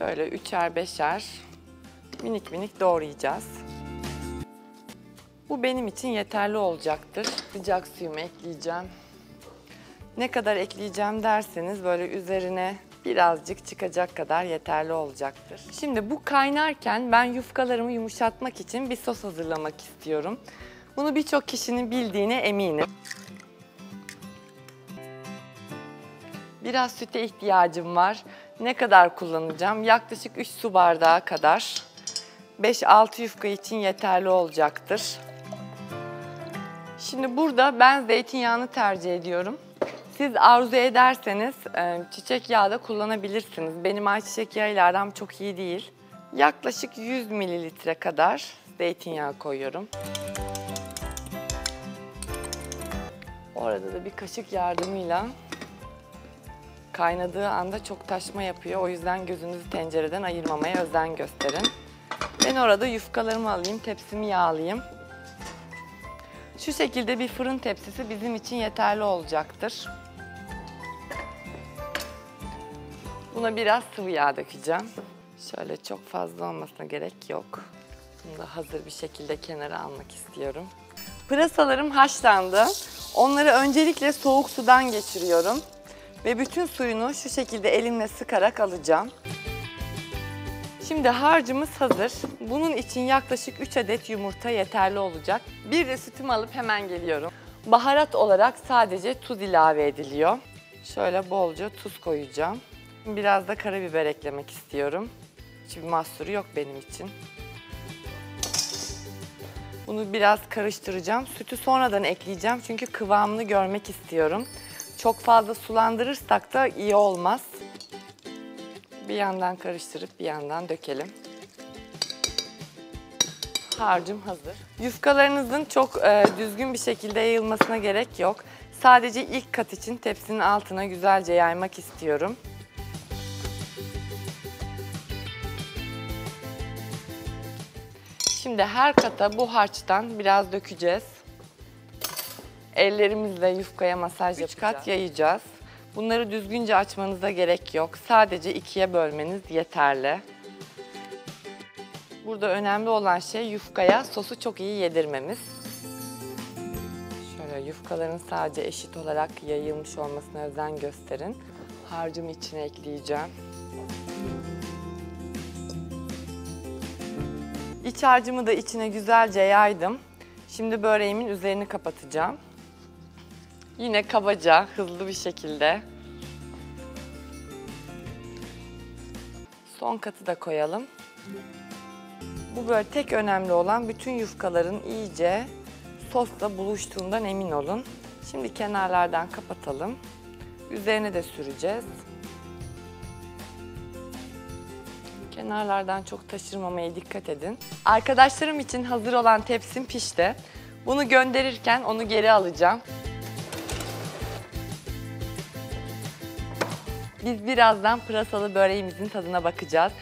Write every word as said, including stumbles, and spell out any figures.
Şöyle üçer beşer minik minik doğrayacağız. Bu benim için yeterli olacaktır. Sıcak suyumu ekleyeceğim. Ne kadar ekleyeceğim derseniz böyle üzerine birazcık çıkacak kadar yeterli olacaktır. Şimdi bu kaynarken ben yufkalarımı yumuşatmak için bir sos hazırlamak istiyorum. Bunu birçok kişinin bildiğine eminim. Biraz süte ihtiyacım var. Ne kadar kullanacağım? Yaklaşık üç su bardağı kadar. beş altı yufka için yeterli olacaktır. Şimdi burada ben zeytinyağını tercih ediyorum. Siz arzu ederseniz çiçek yağı da kullanabilirsiniz. Benim ayçiçek yağıyla aram çok iyi değil. Yaklaşık yüz mililitre kadar zeytinyağı koyuyorum. Orada da bir kaşık yardımıyla kaynadığı anda çok taşma yapıyor. O yüzden gözünüzü tencereden ayırmamaya özen gösterin. Ben orada yufkalarımı alayım, tepsimi yağlayayım. Şu şekilde bir fırın tepsisi bizim için yeterli olacaktır. Buna biraz sıvı yağ dökeceğim. Şöyle çok fazla olmasına gerek yok. Bunu da hazır bir şekilde kenara almak istiyorum. Pırasalarım haşlandı. Onları öncelikle soğuk sudan geçiriyorum. Ve bütün suyunu şu şekilde elimle sıkarak alacağım. Şimdi harcımız hazır. Bunun için yaklaşık üç adet yumurta yeterli olacak. Bir de sütümü alıp hemen geliyorum. Baharat olarak sadece tuz ilave ediliyor. Şöyle bolca tuz koyacağım. Biraz da karabiber eklemek istiyorum. Hiçbir mahsuru yok benim için. Bunu biraz karıştıracağım. Sütü sonradan ekleyeceğim çünkü kıvamını görmek istiyorum. Çok fazla sulandırırsak da iyi olmaz. Bir yandan karıştırıp bir yandan dökelim. Harcım hazır. Yufkalarınızın çok e, düzgün bir şekilde yayılmasına gerek yok. Sadece ilk kat için tepsinin altına güzelce yaymak istiyorum. Şimdi her kata bu harçtan biraz dökeceğiz. Ellerimizle yufkaya masaj yapacağız. Üç kat yayacağız. Bunları düzgünce açmanıza gerek yok. Sadece ikiye bölmeniz yeterli. Burada önemli olan şey yufkaya sosu çok iyi yedirmemiz. Şöyle yufkaların sadece eşit olarak yayılmış olmasına özen gösterin. Harcımı içine ekleyeceğim. İç harcımı da içine güzelce yaydım. Şimdi böreğimin üzerini kapatacağım. Yine kabaca, hızlı bir şekilde. Son katı da koyalım. Bu böyle tek önemli olan bütün yufkaların iyice sosla buluştuğundan emin olun. Şimdi kenarlardan kapatalım. Üzerine de süreceğiz. Kenarlardan çok taşırmamaya dikkat edin. Arkadaşlarım için hazır olan tepsim pişti. Bunu gönderirken onu geri alacağım. Biz birazdan pırasalı böreğimizin tadına bakacağız.